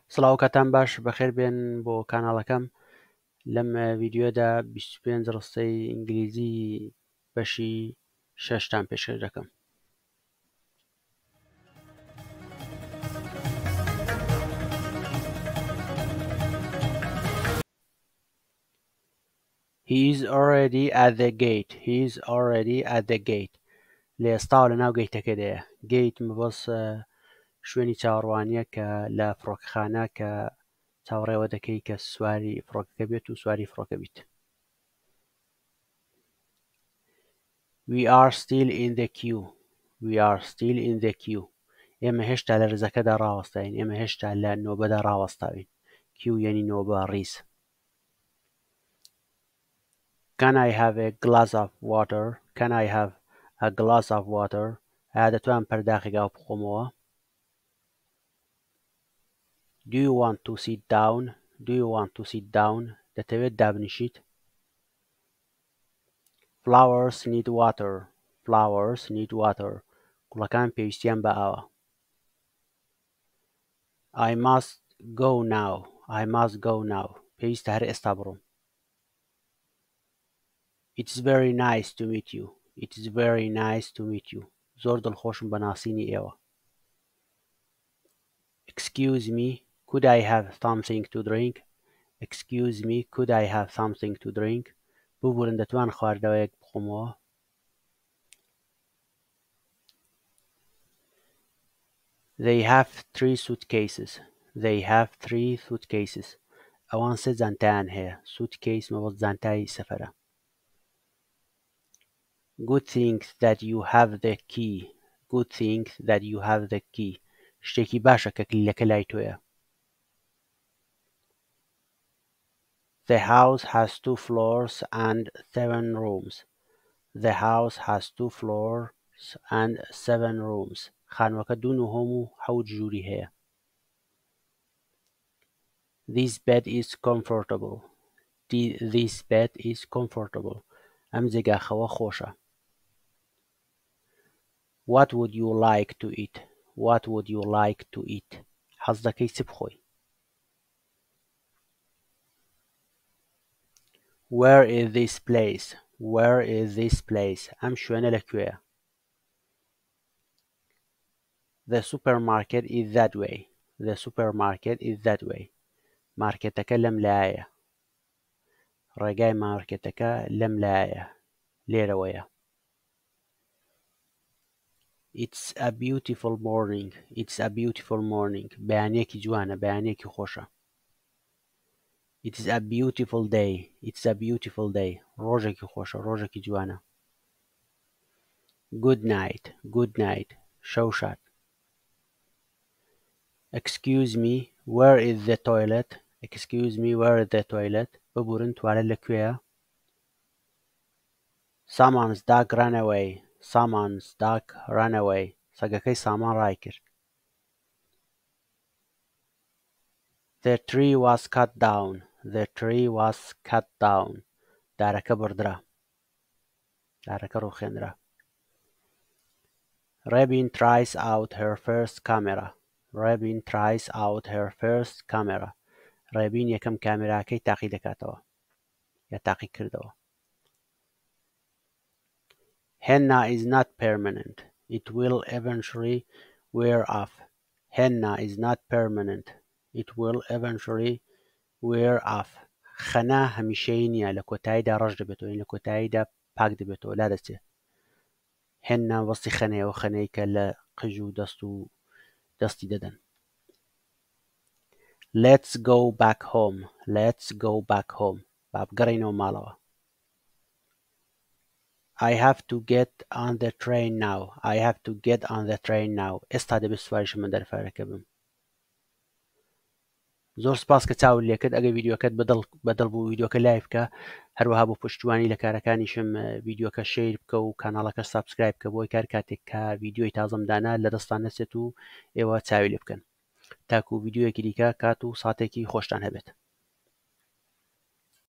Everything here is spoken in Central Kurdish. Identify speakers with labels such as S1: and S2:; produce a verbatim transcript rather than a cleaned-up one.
S1: سڵاو کاتان باش بەخێر بێن بۆ کاناڵەکەم. لەم ڤیدیۆدا بیست و پێنج ڕستەی ئینگلیزی بەشی شەشتان پێشکەش دەکەم. He is already at the gate. He is already at the gate. لە ئێستاوە لەناو گەیتەکەدایە. گەیت مەبەست شوێنی چاوەڕوانیە کە لە فڕۆکەخانە کە چاوەڕێوە دەکەی کە سواری فڕۆکەکە بێت و سواری فڕۆکە بیت. We are still in the queue. We are still in the queue. ئێمە هێشتا لە ڕزەکەدا ڕاوەستاین. ئێمە هێشتا لە نۆبەدا ڕاوەستاوین. کیو یعنی نۆبە، ڕیز. Can I have a glass of water? Can I have a glass of water? ئایا دەتوانم پەرداخێک ئاو بخۆمەوە؟ Do you want to sit down? Do you want to sit down? دەتەوێت دابنیشیت؟ Flowers need water. Flowers need water. گوڵەکان پێویستیان بە ئاوە. I must go now. I must go now. پێویستە هەر ئێستا بڕۆم. It's very nice to meet you. It's very nice to meet you. زۆر دڵخۆشم بە ناسینی ئێوە. Excuse me, could I have something to drink? Excuse me, could I have something to drink? ببورن دەتوان خواردنەوەیەک بخۆمەوە؟ They have three suitcases. They have three suitcases. ئەوان سێ جانتایان هەیە. Suitcase مەبەست جانتای سەفەرە. Good thing that you have the key. Good thing that you have the key. شتێکی باشە کە کلیلەکە لای تۆیە. The house has two floors and seven rooms. The house has two floors and seven rooms. خانووەکە دوو نوهۆم و حەوت ژووری هەیە. This bed is comfortable. This bed is comfortable. ئەم جێگاخەوە خۆشە. What would you like to eat? What would you like to eat? حەز دەکەی چ بخۆی؟ Where is this place? Where is this place? ئەم شوێنە لەکوێیە؟ The supermarket is that way. The supermarket is that way. مارکێتەکە لەم لایەیە. ڕێگای مارکێتەکە لەم لایەیە. لێرەوەیە. It's a beautiful morning. It's a beautiful morning. بەیانیەکی جوانە. بەیانیەکی خۆشە. It is a beautiful day. It's a beautiful day. ڕۆژێکی خۆشە. ڕۆژێکی جوانە. Good night. Good night. شەو شاد. Excuse me, where is the toilet? Excuse me, where is the toilet? ببورن توالەت لەکوێیە؟ Someone's dog ran away. Someone's dog ran away. سەگەکەی سامان ڕای کرد. The tree was cut down. The tree was cut down. دارەکە بڕدرا. دارەکە ڕووخێندرا. Robin tries out her first camera. Robin tries out her first camera. Robin یەکەم کامێراکەی تاقی دەکاتەوە. یا تاقی کردەوە. Henna is not permanent. It will eventually wear off. Henna is not permanent. It will eventually wear off. خەنا هەمیشەیی نییە. لە کۆتاییدا ڕەش دەبێتەوە. لە کۆتاییدا پاک دەبێتەوە. لا دەچێت. هێنا وەستی خەنەیەوە خەنەی کە لە قژ و دەست و دەستی دەدەن. Let's go back home. Let's go back home. با بگەڕێینەوە ماڵەوە. I have to get on the train now. I have to get on the train now. ئێستا دەبێت سوارشم بە دەرفەرەکە بم. زۆر سپاس کە چاوت لێکرد. ئەگەر ڤیدیۆکەت بەدڵ بوو ڤیدیۆکە لایک بکە. هەروەها بۆ پشتیوانی لە کارەکانیشم ڤیدیۆکە شیر بکە و کاناڵەکە سابسکرایب بکە بۆی کار کاتێک کە ڤیدیۆی تازەم دانا لە دەستان نەچێت و ئێوە چاوی لێ بکەن. تاکو ڤیدیۆیەکی دیکە کات و ساتێکی خۆشتان هەبێت.